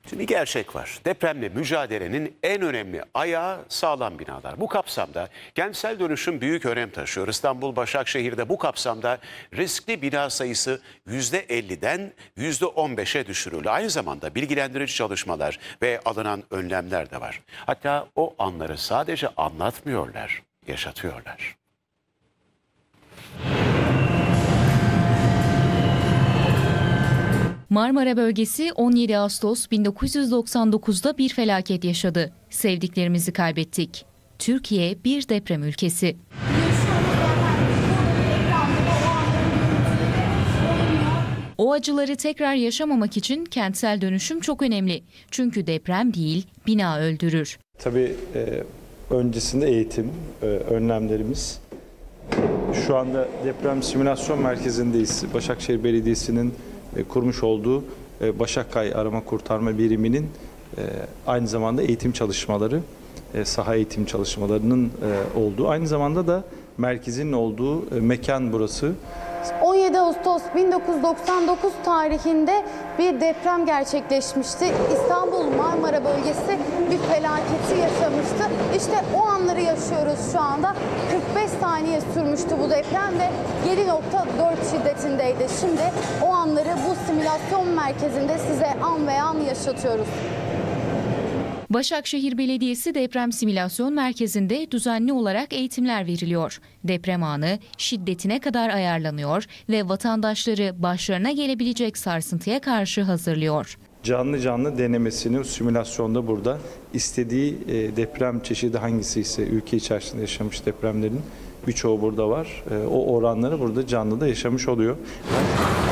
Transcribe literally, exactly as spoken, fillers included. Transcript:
Şimdi bir gerçek var. Depremle mücadelenin en önemli ayağı sağlam binalar. Bu kapsamda kentsel dönüşüm büyük önem taşıyor. İstanbul Başakşehir'de bu kapsamda riskli bina sayısı yüzde elliden yüzde on beşe düşürüldü. Aynı zamanda bilgilendirici çalışmalar ve alınan önlemler de var. Hatta o anları sadece anlatmıyorlar, yaşatıyorlar. Marmara bölgesi on yedi Ağustos bin dokuz yüz doksan dokuz'da bir felaket yaşadı. Sevdiklerimizi kaybettik. Türkiye bir deprem ülkesi. O acıları tekrar yaşamamak için kentsel dönüşüm çok önemli. Çünkü deprem değil, bina öldürür. Tabii e, öncesinde eğitim, e, önlemlerimiz. Şu anda deprem simülasyon merkezindeyiz. Başakşehir Belediyesi'nin e, kurmuş olduğu e, Başakkay Arama Kurtarma Biriminin e, aynı zamanda eğitim çalışmaları, e, saha eğitim çalışmalarının e, olduğu, aynı zamanda da merkezin olduğu e, mekan burası. on yedi Ağustos bin dokuz yüz doksan dokuz tarihinde bir deprem gerçekleşmişti. İstanbul Marmara bölgesi bir felaketi yaşamıştı. İşte o anları yaşıyoruz şu anda. kırk beş saniye sürmüştü bu deprem ve yedi nokta dört şiddetindeydi. Şimdi o anları bu simülasyon merkezinde size an ve an yaşatıyoruz. Başakşehir Belediyesi Deprem Simülasyon Merkezi'nde düzenli olarak eğitimler veriliyor. Deprem anı şiddetine kadar ayarlanıyor ve vatandaşları başlarına gelebilecek sarsıntıya karşı hazırlıyor. Canlı canlı denemesini simülasyonda burada istediği e, deprem çeşidi hangisi ise ülke içerisinde yaşamış depremlerin birçoğu burada var. E, o oranları burada canlı da yaşamış oluyor.